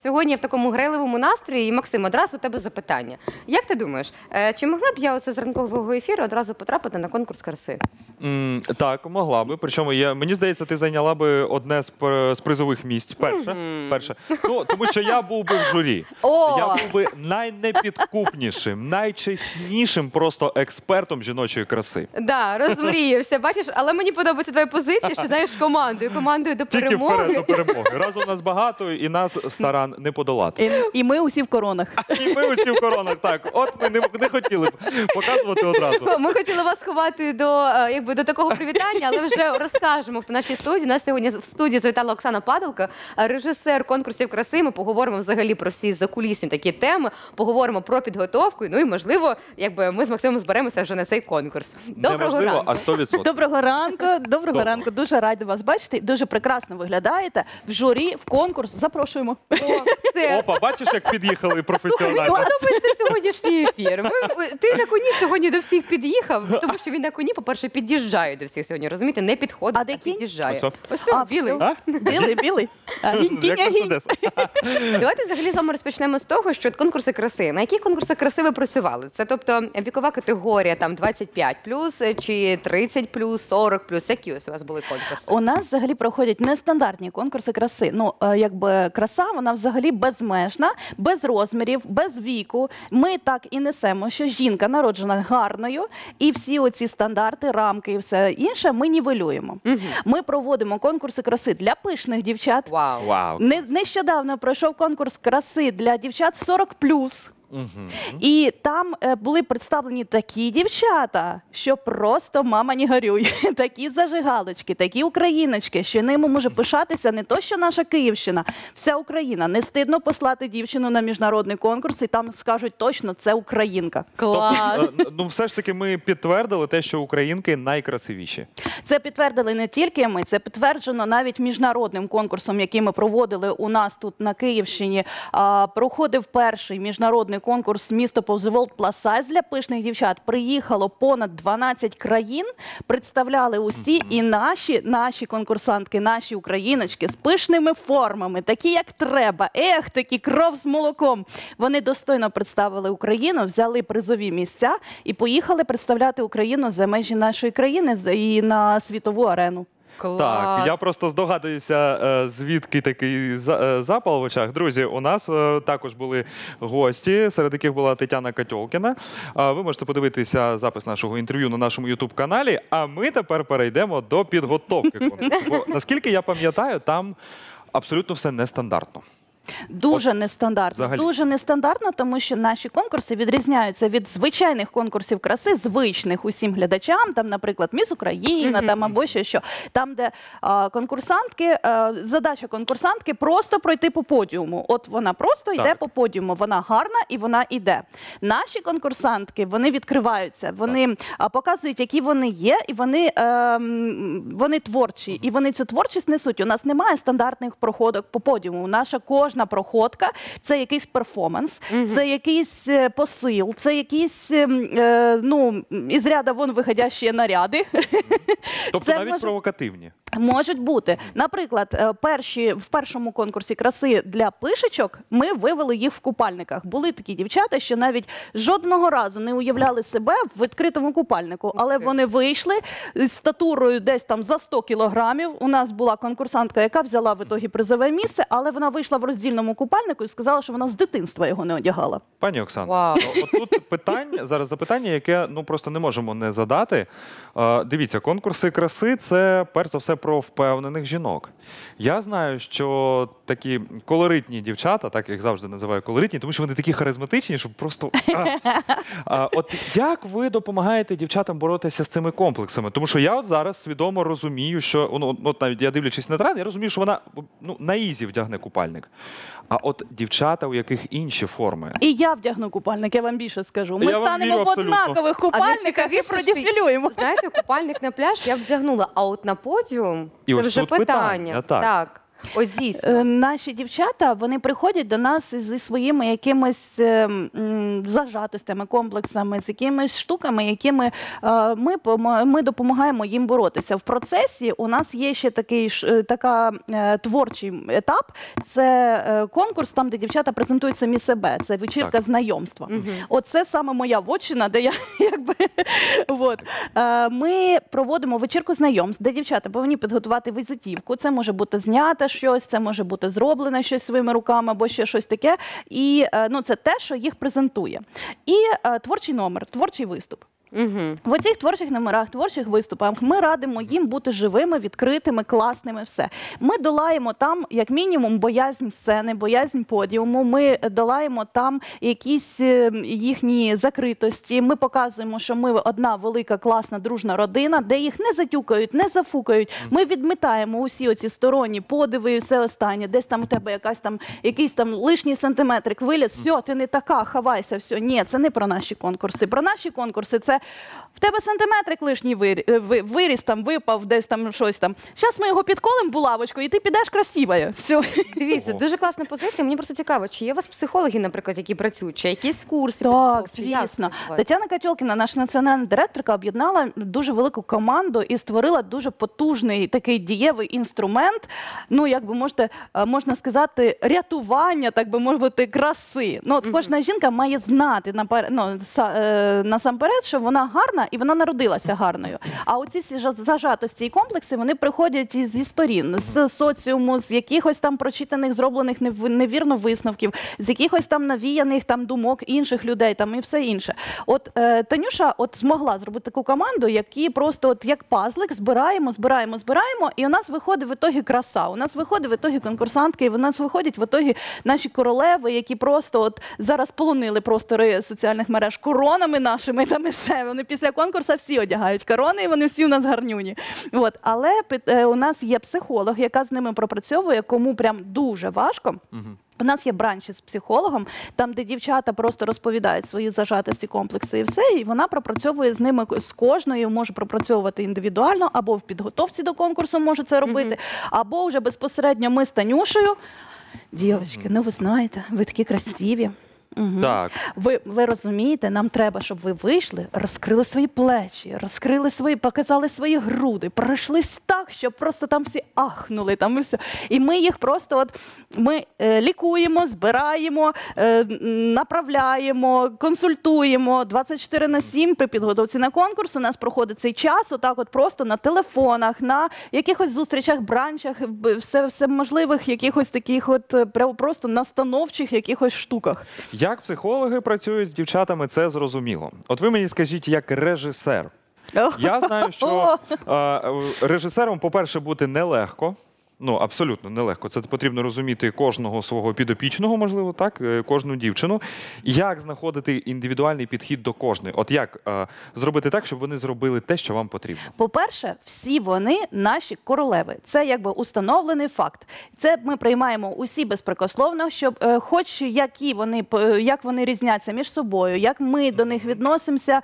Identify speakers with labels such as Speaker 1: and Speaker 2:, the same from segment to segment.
Speaker 1: Сьогодні я в такому грайливому настрої, і, Максим, одразу у тебе запитання. Як ти думаєш, чи могла б я оце з ранкового ефіру одразу потрапити на конкурс краси?
Speaker 2: Так, могла би. Причому, мені здається, ти зайняла би одне з призових місць. Перше. Ну, тому що я був би в журі. Я був би найнепідкупнішим, найчеснішим просто експертом жіночої краси.
Speaker 1: Так, розмріявся, бачиш, але мені подобається твоя позиція, що, знаєш, командою до перемоги.
Speaker 2: Тільки вперед до перемоги. Разом нас багато, і нас старан не подолати.
Speaker 3: І ми усі в коронах.
Speaker 2: І ми усі в коронах, так. От ми не хотіли показувати одразу.
Speaker 1: Ми хотіли вас ховати до такого привітання, але вже розкажемо в нашій студії. У нас сьогодні в студії завітала Оксана Падалка, режисер конкурсів краси. Ми поговоримо взагалі про всі закулісні такі теми, поговоримо про підготовку, ну і, можливо, ми з Максимом зберемося вже на цей конкурс. Доброго ранку.
Speaker 2: А 100%.
Speaker 3: Доброго ранку. Дуже раді вас бачити. Дуже прекрасно виглядаєте. В журі, в конкурс. Запрошуємо.
Speaker 2: Опа, бачиш, як під'їхали професіонально?
Speaker 1: Подобається сьогоднішній ефір. Ти на коні сьогодні до всіх під'їхав, тому що він на коні, по-перше, під'їжджає до всіх сьогодні, розумієте? Не підходить, а під'їжджає.
Speaker 2: Ось
Speaker 1: білий.
Speaker 3: Білий.
Speaker 1: Давайте взагалі з вами розпочнемо з того, що конкурси краси. На які конкурси краси ви працювали? Це, тобто, вікова категорія, там, 25+, чи 30+, 40+, які ось у вас були конкурси?
Speaker 3: У нас взагалі проходять нестандартні конкурси краси. Ну, краса, вона взагалі безмежна, без розмірів, без віку. Ми так і несемо, що жінка народжена гарною, і всі оці стандарти, рамки і все інше ми нівелюємо. Ми проводимо конкурси краси для пишних дівчат.
Speaker 2: Вау.
Speaker 3: Нещодавно пройшов конкурс краси для дівчат 40+. І там були представлені такі дівчата, що просто мама не горюй. Такі зажигалочки, такі україночки, що ними може пишатися не то, що наша Київщина, вся Україна. Не стидно послати дівчину на міжнародний конкурс, і там скажуть точно, це українка.
Speaker 1: Клас!
Speaker 2: Ну, все ж таки ми підтвердили те, що українки найкрасивіші.
Speaker 3: Це підтвердили не тільки ми, це підтверджено навіть міжнародним конкурсом, який ми проводили у нас тут на Київщині. Проходив перший міжнародний конкурс «Місто Повз World Plus Size» для пишних дівчат. Приїхало понад 12 країн, представляли усі, і наші конкурсантки, наші україночки з пишними формами, такі як треба, такі кров з молоком. Вони достойно представили Україну, взяли призові місця і поїхали представляти Україну за межі нашої країни і на світову арену.
Speaker 1: Клас.
Speaker 2: Так, я просто здогадуюся, звідки такий запал в очах. Друзі, у нас також були гості, серед яких була Тетяна Катьолкіна. Ви можете подивитися запис нашого інтерв'ю на нашому YouTube-каналі, а ми тепер перейдемо до підготовки конкурсу. Бо, наскільки я пам'ятаю, там абсолютно все нестандартно.
Speaker 3: Дуже нестандартно, тому що наші конкурси відрізняються від звичайних конкурсів краси, звичних усім глядачам, там, наприклад, «Міс Україна», там або що. Там, де задача конкурсантки просто пройти по подіуму. От вона просто йде по подіуму, вона гарна і вона йде. Наші конкурсантки, вони відкриваються, вони показують, які вони є, і вони творчі, і вони цю творчість несуть. У нас немає стандартних проходок по подіуму. Наша кожна проходка – це якийсь перформанс, це якийсь посил, це якісь, із ряда вон виходящі наряди.
Speaker 2: Тобто навіть провокативні.
Speaker 3: Можуть бути. Наприклад, в першому конкурсі краси для пишечок ми вивели їх в купальниках. Були такі дівчата, що навіть жодного разу не уявляли себе в відкритому купальнику, але вони вийшли з статурою десь там за 100 кілограмів. У нас була конкурсантка, яка взяла в ітогі призове місце, але вона вийшла в роздільному купальнику і сказала, що вона з дитинства його не одягала.
Speaker 2: Пані Оксано, тут зараз запитання, яке просто не можемо не задати. Дивіться, конкурси краси – це перш за все про впевнених жінок. Я знаю, що такі колоритні дівчата, так їх завжди називаю колоритні, тому що вони такі харизматичні, що просто... От як ви допомагаєте дівчатам боротися з цими комплексами? Тому що я от зараз свідомо розумію, що, навіть я дивлячись на тренд, я розумію, що вона на ізі вдягне купальник. А от дівчата, у яких інші форми.
Speaker 3: І я вдягну купальник, я вам більше скажу. Ми станемо в однакових купальниках і продефілюємо.
Speaker 1: Знаєте, купальник на пляж я вдягнула, а от на подіум
Speaker 2: І
Speaker 1: це
Speaker 2: ось
Speaker 1: вже
Speaker 2: тут
Speaker 1: питання.
Speaker 2: Так.
Speaker 1: Ось дійсно.
Speaker 3: Наші дівчата, вони приходять до нас зі своїми якимись зажатостями, комплексами, з якимись штуками, якими ми допомагаємо їм боротися. В процесі у нас є ще творчий етап. Це конкурс, там, де дівчата презентують самі себе. Це вечірка знайомства. Оце саме моя вотчина, де я якби... Ми проводимо вечірку знайомств, де дівчата повинні підготувати візитівку. Це може бути знято щось, це може бути зроблене щось своїми руками або ще щось таке. І це те, що їх презентує. І творчий номер, творчий виступ. В оцих творчих номерах, творчих виступах ми радимо їм бути живими, відкритими, класними, все. Ми долаємо там, як мінімум, боязнь сцени, боязнь подіуму, ми долаємо там якісь їхні закритості, ми показуємо, що ми одна велика, класна, дружна родина, де їх не затюкають, не зафукають. Ми відмітаємо усі оці сторонні подиви і все останнє. Десь там у тебе якийсь там лишній сантиметрик виліз, все, ти не така, хавайся, все. Ні, це не про наші конкурси. Про наші конкурси це в тебе сантиметрик лишній виріс, там випав, десь там щось там. Зараз ми його підколимо булавочкою, і ти підеш красивою. Все.
Speaker 1: Дивіться, дуже класна позиція. Мені просто цікаво, чи є у вас психологи, наприклад, які працюють, чи якісь курси?
Speaker 3: Так,
Speaker 1: підготовчі? Як
Speaker 3: звісно.
Speaker 1: це відбувається?
Speaker 3: Тетяна Катьолкіна, наша національна директорка, об'єднала дуже велику команду і створила дуже потужний такий дієвий інструмент, як би можна сказати, рятування, так би мовити, краси. Кожна жінка має знати насамперед, що вона гарна і вона народилася гарною. А оці всі зажатості і комплекси, вони приходять зі сторін, з соціуму, з якихось там прочитаних, зроблених невірно висновків, з якихось там навіяних там думок інших людей там і все інше. Танюша змогла зробити таку команду, які просто як пазлик збираємо, і у нас виходить в ітогі краса, у нас виходить в ітогі конкурсантки, і у нас виходять в ітогі наші королеви, які просто зараз полонили простори соціальних мереж коронами нашими, там і все. Вони після конкурсу всі одягають корони, і вони всі у нас гарнюні. Але у нас є психолог, яка з ними пропрацьовує, кому прям дуже важко. У нас є бранчі з психологом, там, де дівчата просто розповідають свої зажатості, комплекси і все, і вона пропрацьовує з ними, з кожною, може пропрацьовувати індивідуально, або в підготовці до конкурсу може це робити, або вже безпосередньо ми з Танюшею. Дівчатки, ви знаєте, ви такі красиві.
Speaker 2: Так.
Speaker 3: Ви розумієте, нам треба, щоб ви вийшли, розкрили свої плечі, показали свої груди, пройшлись так, щоб просто там всі ахнули, там і все. І ми їх просто ми лікуємо, збираємо, направляємо, консультуємо 24/7 при підготовці на конкурс. У нас проходить цей час, просто на телефонах, на якихось зустрічах, бранчах, все можливих якихось таких просто настановчих якихось штуках.
Speaker 2: Як психологи працюють з дівчатами, це зрозуміло. От ви мені скажіть, як режисер. Я знаю, що режисером, по-перше, бути нелегко. Абсолютно нелегко. Це потрібно розуміти кожного свого підопічного, можливо, так, кожну дівчину. Як знаходити індивідуальний підхід до кожної? От як зробити так, щоб вони зробили те, що вам потрібно?
Speaker 3: По-перше, всі вони наші королеви. Це якби установлений факт. Це ми приймаємо усі безпрекословно, щоб як вони різняться між собою, як ми до них відносимося,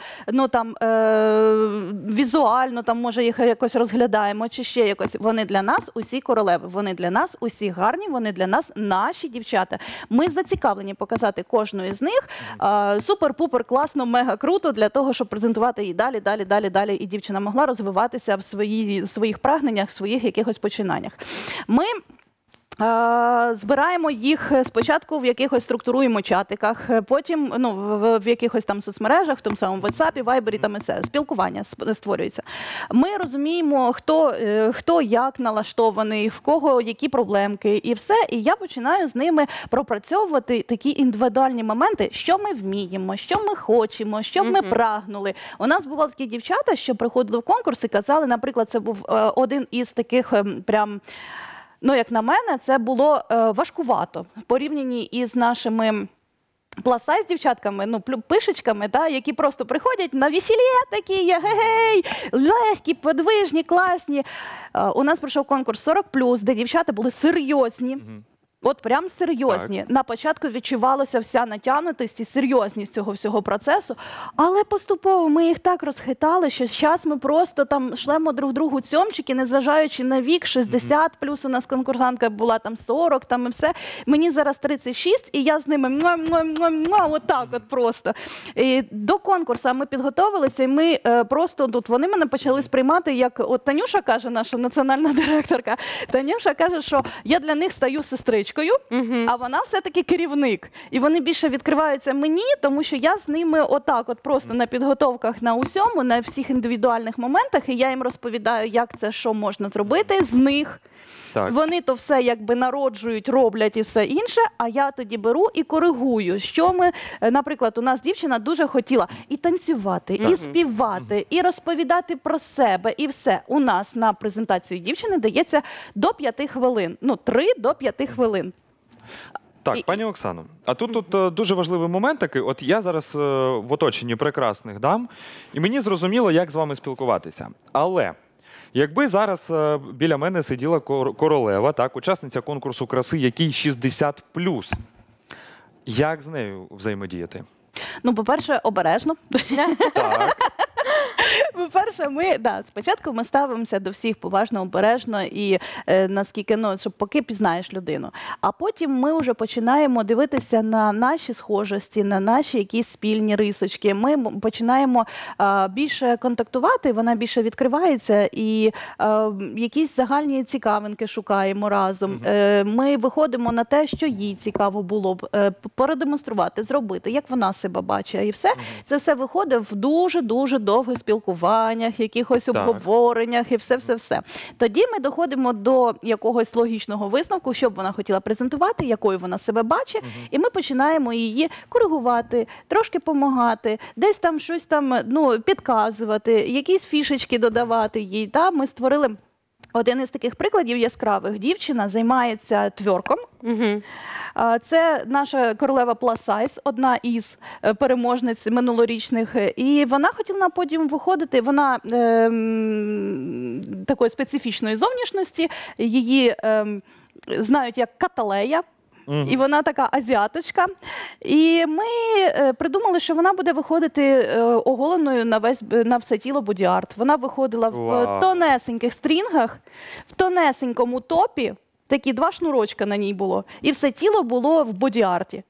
Speaker 3: візуально, може їх якось розглядаємо, чи ще якось. Вони для нас усі королеви. Вони для нас усі гарні, вони для нас наші дівчата. Ми зацікавлені показати кожну із них супер-пупер, класно, мега круто для того, щоб презентувати її далі, і дівчина могла розвиватися в своїх прагненнях, в своїх якихось починаннях. Ми збираємо їх спочатку в якихось структуруємо чатиках, потім в якихось там соцмережах, в тому самому WhatsApp, Viber, там і все, спілкування створюється. Ми розуміємо, хто як налаштований, в кого які проблемки і все. І я починаю з ними пропрацьовувати такі індивідуальні моменти, що ми вміємо, що ми хочемо, що ми прагнули. У нас бували такі дівчата, що приходили в конкурс і казали, наприклад, це був один із таких прям... як на мене, це було важкувато в порівнянні із нашими пласайз дівчатками, пишечками, які просто приходять на весілля такі, гей, легкі, подвижні, класні. У нас пройшов конкурс 40+, де дівчата були серйозні. От прям серйозні. На початку відчувалося вся натягнутість і серйозність цього всього процесу, але поступово ми їх так розхитали, що зараз ми просто там шлемо друг другу цьомчики, незважаючи на вік, 60, плюс у нас конкурсантка була там 40, там і все. Мені зараз 36, і я з ними отак от просто. І до конкурсу ми підготовилися, і ми просто тут, вони мене почали сприймати, як от Танюша каже, наша національна директорка, Танюша каже, що я для них стаю сестричкою, а вона все-таки керівник. І вони більше відкриваються мені, тому що я з ними отак от просто на підготовках на усьому, на всіх індивідуальних моментах, і я їм розповідаю, як це, що можна зробити з них.
Speaker 2: Так.
Speaker 3: Вони то все якби народжують, роблять і все інше, а я тоді беру і коригую. Що ми, наприклад, у нас дівчина дуже хотіла і танцювати, і співати, і розповідати про себе, і все. У нас на презентацію дівчини дається до 5 хвилин. 3 до 5 хвилин.
Speaker 2: Так, пані Оксано, а тут дуже важливий момент такий. От я зараз в оточенні прекрасних дам, і мені зрозуміло, як з вами спілкуватися. Але якби зараз біля мене сиділа королева, так, учасниця конкурсу краси, якій 60+, як з нею взаємодіяти?
Speaker 3: По-перше, обережно.
Speaker 2: Так.
Speaker 3: По-перше, спочатку ми ставимося до всіх поважно, обережно і наскільки, щоб поки пізнаєш людину. А потім ми вже починаємо дивитися на наші схожості, на наші якісь спільні рисочки. Ми починаємо більше контактувати, вона більше відкривається і якісь загальні цікавинки шукаємо разом. Ми виходимо на те, що їй цікаво було б продемонструвати, зробити, як вона себе бачить. І все. Це все виходить в дуже-дуже довгих спілкуваннях, якихось обговореннях і все-все-все. Тоді ми доходимо до якогось логічного висновку, що б вона хотіла презентувати, якою вона себе бачить, і ми починаємо її коригувати, трошки допомагати, десь там щось там, підказувати, якісь фішечки додавати їй. Ми створили один із таких прикладів яскравих. Дівчина займається тверком. Це наша королева Plus Size, одна із переможниць минулорічних. І вона хотіла на подіум виходити. Вона такої специфічної зовнішності. Її знають як Каталея. І вона така азіаточка. І ми придумали, що вона буде виходити оголеною на все тіло боді-арт. Вона виходила в тонесеньких стрінгах, в тонесенькому топі. Такі 2 шнурочка на ній було. І все тіло було в боді-арті.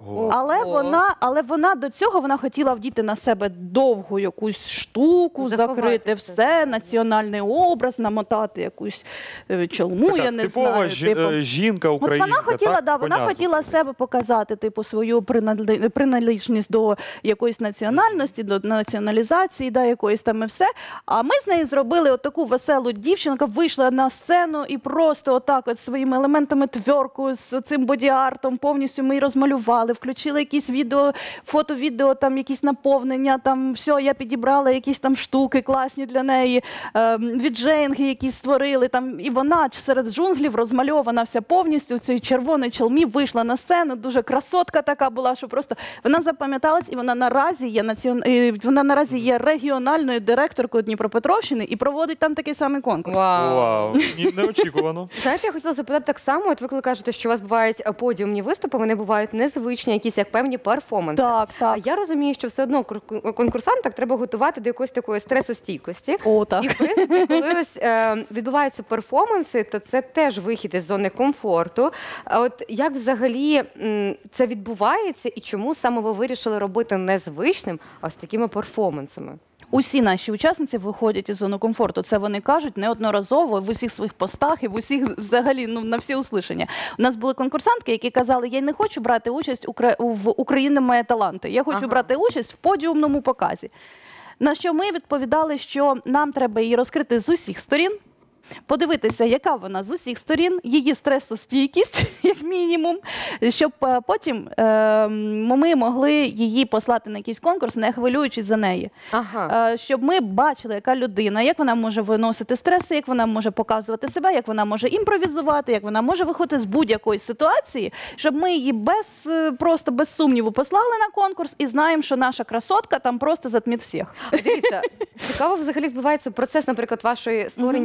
Speaker 3: Але вона до цього вона хотіла вдіти на себе довгу якусь штуку, закрити все, національний образ, намотати якусь чолму,
Speaker 2: така
Speaker 3: я не
Speaker 2: типова
Speaker 3: знаю.
Speaker 2: жінка українка.
Speaker 3: Вона хотіла, вона хотіла себе показати, свою приналежність до якоїсь національності, до націоналізації, якоїсь там і все. А ми з нею зробили таку веселу дівчинку, вийшла на сцену і просто отак от своїми елементами тверку, з цим боді-артом, повністю ми її розмалювали. Включили якісь відео, фото-відео, там якісь наповнення, там все, я підібрала якісь там штуки класні для неї, віджейнги якісь створили, там, і вона серед джунглів розмальована вся повністю в цій червоній чолмі, вийшла на сцену, дуже красотка така була, що просто вона запам'яталась, і вона наразі є регіональною директоркою Дніпропетровщини і проводить там такий самий конкурс.
Speaker 2: Вау, неочікувано.
Speaker 1: Знаєте, я хотіла запитати так само, от ви коли кажете, що у вас бувають подіумні виступи, вони бувають незвичні, якісь як певні перформанси.
Speaker 3: Так.
Speaker 1: А я розумію, що все одно конкурсантах треба готувати до якоїсь такої стресостійкості.
Speaker 3: Так.
Speaker 1: І, в принципі, коли ось відбуваються перформанси, то це теж вихід із зони комфорту. А от як взагалі це відбувається і чому саме ви вирішили робити незвичним, а ось такими перформансами?
Speaker 3: Усі наші учасниці виходять із зони комфорту. Це вони кажуть неодноразово в усіх своїх постах і в усіх взагалі на всі услышання. У нас були конкурсантки, які казали, я не хочу брати участь в «Україна має таланти». Я хочу брати участь в подіумному показі. На що ми відповідали, що нам треба її розкрити з усіх сторін, подивитися, яка вона з усіх сторін, її стресостійкість, як мінімум, щоб потім ми могли її послати на якийсь конкурс, не хвилюючись за неї. Щоб ми бачили, яка людина, як вона може виносити стреси, як вона може показувати себе, як вона може імпровізувати, як вона може виходити з будь-якої ситуації, щоб ми її просто без сумніву послали на конкурс і знаємо, що наша красотка там просто затмить всіх.
Speaker 1: Дивіться, цікаво взагалі відбувається процес, наприклад, вашої створення ідеї.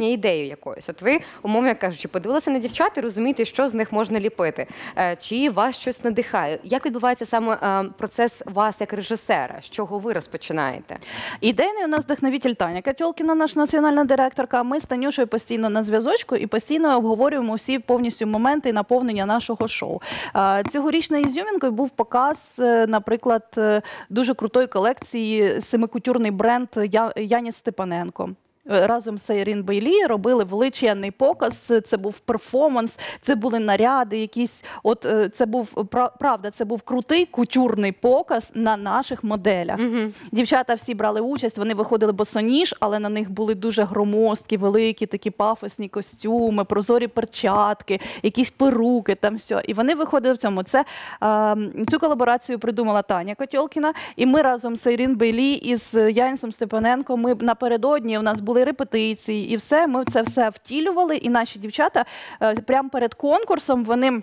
Speaker 1: якоїсь. От ви, умовно кажучи, подивилися на дівчат і розумієте, що з них можна ліпити. Чи вас щось надихає? Як відбувається саме процес вас як режисера? З чого ви розпочинаєте?
Speaker 3: Ідейний у нас вдохновитель Таня Котьолкіна, наша національна директорка. Ми з Танюшею постійно на зв'язочку і постійно обговорюємо всі повністю моменти наповнення нашого шоу. Цьогорічною ізюмінкою був показ, наприклад, дуже крутої колекції семикутюрний бренд Яні Степаненко. Разом з Ірин Бейлі робили величезний показ, це був перформанс, це були наряди якісь. От це був, правда, це був крутий кутюрний показ на наших моделях. Дівчата всі брали участь, вони виходили босоніж, але на них були дуже громоздкі, великі такі пафосні костюми, прозорі перчатки, якісь перуки, там все. І вони виходили в цьому. Цю колаборацію придумала Таня Котьолкіна, і ми разом з Ірин Бейлі і з Янісом Степаненко, ми напередодні, у нас були репетиції і все, ми це все втілювали, і наші дівчата прямо перед конкурсом, вони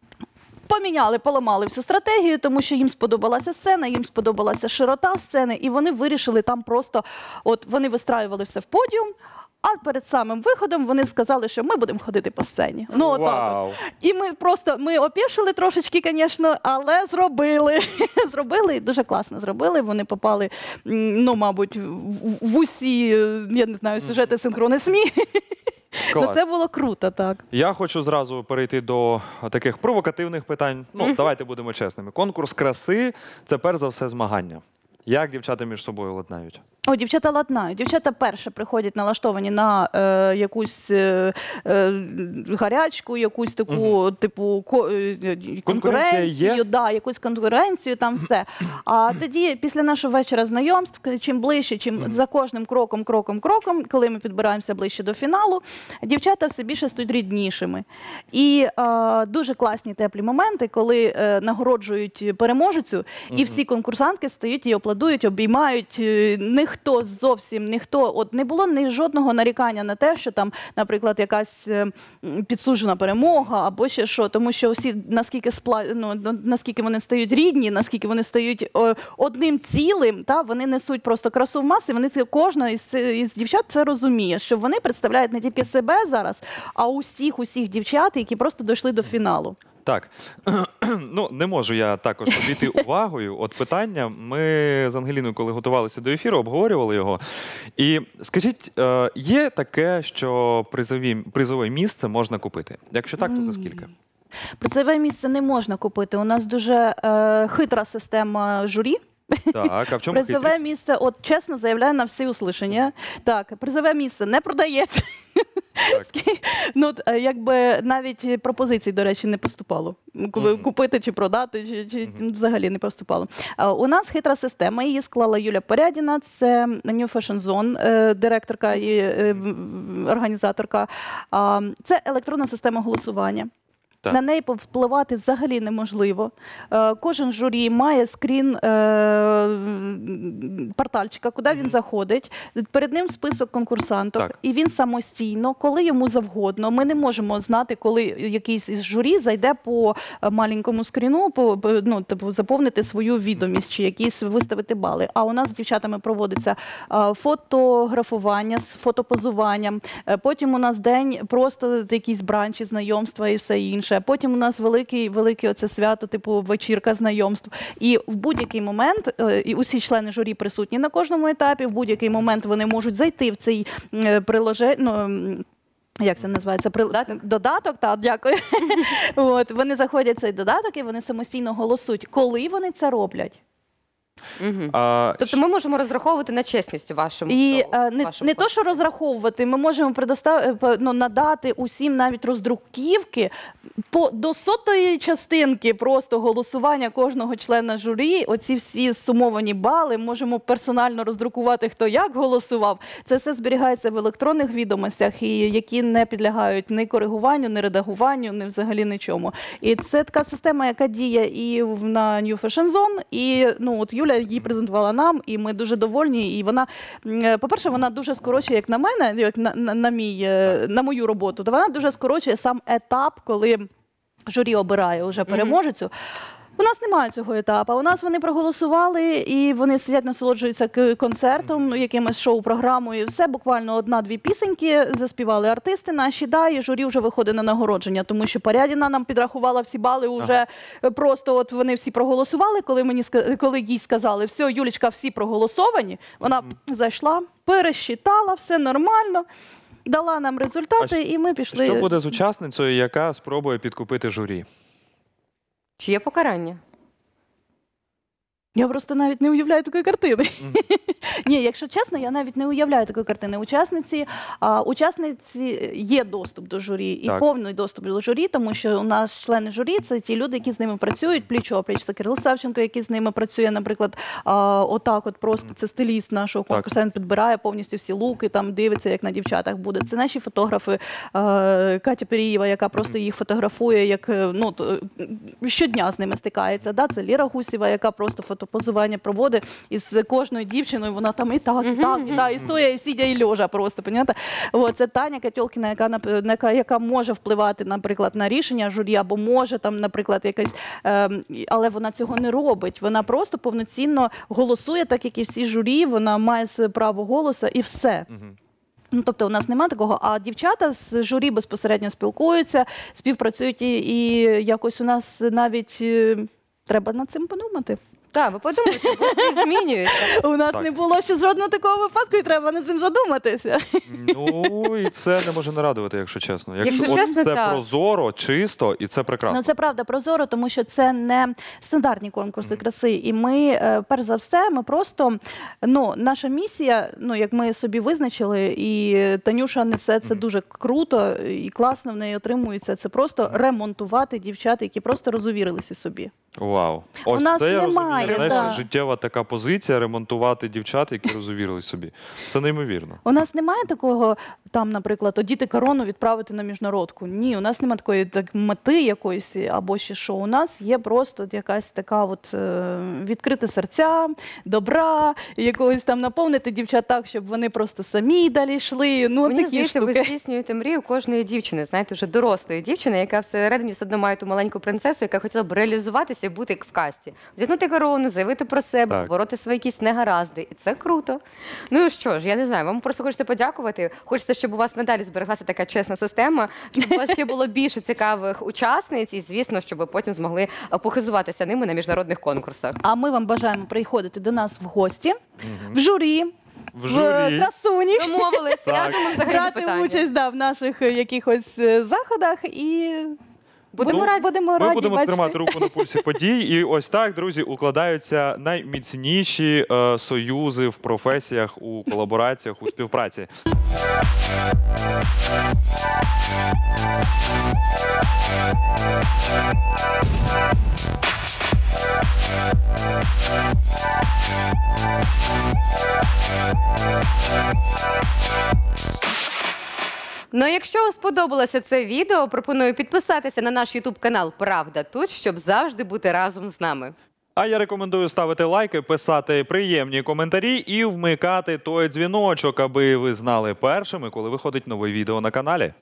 Speaker 3: поламали всю стратегію, тому що їм сподобалася сцена, їм сподобалася широта сцени, і вони вирішили там просто, от вони вистраювали все в подіум, а перед самим виходом вони сказали, що ми будемо ходити по сцені. Ну, отак от. І ми опішили трошечки, звісно, але зробили. Зробили, і дуже класно зробили. Вони попали, ну, мабуть, в усі, я не знаю, сюжети синхрони СМІ. Ну, це було круто, так.
Speaker 2: Я хочу зразу перейти до таких провокативних питань. Ну, давайте будемо чесними. Конкурс краси – це перш за все змагання. Як дівчата між собою ладнають?
Speaker 3: О, дівчата ладнають. Дівчата перше приходять налаштовані на якусь гарячку, якусь таку, типу, конкуренцію, да, якусь конкуренцію, там все. А тоді, після нашого вечора знайомств, чим ближче, чим за кожним кроком, коли ми підбираємося ближче до фіналу, дівчата все більше стають ріднішими. І дуже класні теплі моменти, коли нагороджують переможецю, і всі конкурсантки стоять і аплодують, обіймають. Ніхто, от не було ні жодного нарікання на те, що там, наприклад, якась підсуджена перемога або ще що, тому що всі, наскільки вони стають рідні, наскільки вони стають одним цілим, вони несуть просто красу в маси, кожна із дівчат це розуміє, що вони представляють не тільки себе зараз, а усіх дівчат, які просто дійшли до фіналу.
Speaker 2: Так, ну не можу я також обійти увагою. От питання, ми з Ангеліною, коли готувалися до ефіру, обговорювали його. І скажіть, є таке, що призове місце можна купити? Якщо так, то за скільки?
Speaker 3: Призове місце не можна купити. У нас дуже хитра система журі.
Speaker 2: Так, а в чому
Speaker 3: призове
Speaker 2: хитрість?
Speaker 3: місце, от чесно заявляю на всі услышання. Так, призове місце не продається. Ну, якби навіть пропозицій, до речі, не поступало. Коли купити чи продати, чи взагалі не поступало. У нас хитра система, її склала Юля Порядіна, це New Fashion Zone, директорка і організаторка. Це електронна система голосування.
Speaker 2: Так.
Speaker 3: На неї повпливати взагалі неможливо. Кожен журі має скрін портальчика, куди він заходить. Перед ним список конкурсанток.
Speaker 2: Так.
Speaker 3: І він самостійно, коли йому завгодно, ми не можемо знати, коли якийсь із журі зайде по маленькому скріну, заповнити свою відомість чи якісь виставити бали. А у нас з дівчатами проводиться фотографування з фотопозуванням. Потім у нас день просто якісь бранчі, знайомства і все інше. Потім у нас велике оце свято, типу вечірка знайомств. І в будь-який момент, і усі члени журі присутні на кожному етапі, в будь-який момент вони можуть зайти в цей як це називається? Додаток, так, дякую. От, вони заходять в цей додаток і вони самостійно голосують. Коли вони це роблять?
Speaker 1: Тобто ми можемо розраховувати на чесність у вашому
Speaker 3: І не то, що розраховувати, ми можемо надати усім навіть роздруківки до 100-ї частинки просто голосування кожного члена журі, оці всі сумовані бали, можемо персонально роздрукувати, хто як голосував. Це все зберігається в електронних відомостях, і які не підлягають ні коригуванню, ні редагуванню, ні взагалі нічому. І це така система, яка діє і на New Fashion Zone, і от Юля її презентувала нам, і ми дуже довольні. І вона, по-перше, вона дуже скорочує, як на мене, як на мою роботу, то вона дуже скорочує сам етап, коли журі обирає вже переможецю. У нас немає цього етапу. У нас вони проголосували, і вони сидять, насолоджуються концертом, якимось шоу-програмою, і все, буквально одна-дві пісеньки заспівали артисти наші, да, і журі вже виходить на нагородження, тому що Порядіна нам підрахувала всі бали, уже просто от вони всі проголосували, коли їй сказали, все, Юлічка, всі проголосовані, вона зайшла, пересчитала, все нормально, дала нам результати, і ми пішли.
Speaker 2: Що буде з учасницею, яка спробує підкупити журі?
Speaker 1: Чи є покарання?
Speaker 3: Я просто навіть не уявляю такої картини. Ні, якщо чесно, я навіть не уявляю такої картини. Учасниці є доступ до журі, і повний доступ до журі, тому що у нас члени журі – це ті люди, які з ними працюють, пліч-опліч. Це Кирил Савченко, який з ними працює, наприклад, отак от просто це стиліст нашого конкурсу, він підбирає повністю всі луки, там дивиться, як на дівчатах буде. Це наші фотографи, Катя Перієва, яка просто їх фотографує, як, ну, щодня з ними стикається. Да? Це Ліра Гусєва, яка просто фотопозування проводить із кожною дівчиною, вона там і так, і стоя, і сидя, і льожа просто, понятно? От, це Таня Катьолкіна, яка може впливати, наприклад, на рішення журі, або може там, наприклад, якась, але вона цього не робить. Вона просто повноцінно голосує, так як і всі журі, вона має своє право голосу і все. Ну, тобто у нас немає такого, а дівчата з журі безпосередньо спілкуються, співпрацюють, і якось у нас навіть треба над цим подумати.
Speaker 1: Так, ви подумайте, бо змінюється.
Speaker 3: У нас не було ще жодного такого випадку, і треба над цим задуматися.
Speaker 2: Ну, і це не може не радувати, якщо чесно.
Speaker 1: Якщо чесно,
Speaker 2: це
Speaker 1: так.
Speaker 2: прозоро, чисто, і це прекрасно.
Speaker 3: Ну, це правда прозоро, тому що це не стандартні конкурси краси. І ми, перш за все, ми просто, ну, наша місія, ну, як ми собі визначили, і Танюша несе це дуже круто і класно в неї отримується, це просто ремонтувати дівчат, які просто розувірилися собі.
Speaker 2: Вау. Ось
Speaker 3: у нас
Speaker 2: це, я
Speaker 3: немає,
Speaker 2: розумію, знаєш,
Speaker 3: да.
Speaker 2: життєва така позиція, ремонтувати дівчат, які розувірили собі. Це неймовірно.
Speaker 3: У нас немає такого, там, наприклад, одіти корону, відправити на міжнародку. Ні, у нас немає такої мети якоїсь, або ще що. У нас є просто якась така от відкрити серця, добра, якогось там наповнити дівчат так, щоб вони просто самі далі йшли. Ну,
Speaker 1: Мені
Speaker 3: такі
Speaker 1: здається, ви
Speaker 3: штуки.
Speaker 1: здійснюєте мрію кожної дівчини, знаєте, вже дорослої дівчини, яка всередині все одно має ту маленьку принцесу, яка хотіла б реалізуватися і бути як в касті. Вдягнути корону, заявити про себе,
Speaker 2: Так.
Speaker 1: бороти свої якісь негаразди. І це круто. Ну що ж, я не знаю, вам просто хочеться подякувати. Хочеться, щоб у вас надалі збереглася така чесна система, щоб у вас ще було більше цікавих учасниць і, звісно, щоб ви потім змогли похизуватися ними на міжнародних конкурсах.
Speaker 3: А ми вам бажаємо приходити до нас в гості, в журі,
Speaker 2: В журі.
Speaker 3: красуні.
Speaker 1: Домовились, я думаю, взагалі не
Speaker 3: Брати
Speaker 1: питання.
Speaker 3: участь в наших якихось заходах і
Speaker 1: Будемо раді.
Speaker 3: будемо
Speaker 2: Ми
Speaker 3: раді
Speaker 2: будемо
Speaker 3: бачити.
Speaker 2: тримати руку на пульсі подій. І ось так, друзі, укладаються найміцніші союзи в професіях, у колабораціях, у співпраці.
Speaker 1: Ну, якщо вам сподобалося це відео, пропоную підписатися на наш YouTube канал «Правда тут», щоб завжди бути разом з нами.
Speaker 2: А я рекомендую ставити лайки, писати приємні коментарі і вмикати той дзвіночок, аби ви знали першими, коли виходить нове відео на каналі.